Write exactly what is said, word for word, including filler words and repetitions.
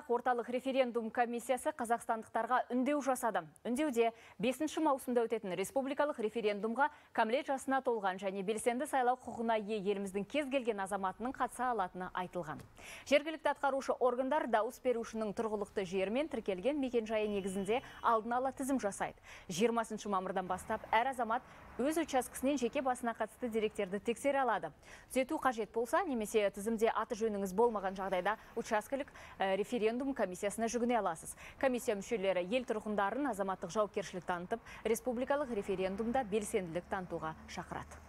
орталық референдум комиссиясы қазақстандықтарға үндеу жасады. Үндеуде бесінші маусымда өтетін республикалық референдумға кәмелет жасына толған және белсенді сайлау құқығына ие еліміздің кез келген азаматының қатыса алатыны айтылған. Жергілікті атқарушы органдар дауыс берушінің тұрғылықты жермен тіркелген мекенжайы негізінде алдын ала тізім жасайды. жиырмасыншы мамырдан бастап әр азамат өз учаскесінен жеке басына қатысты деректерді тексере алады. Түзету қажет болса, немесе тізімде аты жөніңіз болмаған жағдайда учаскелік референдум комиссиясына жүгіне аласыз. Комиссия мүшелері ел тұрғындарын азаматтық жауапкершілік танытып, республикалық референдумда белсенділік танытуға шақырады.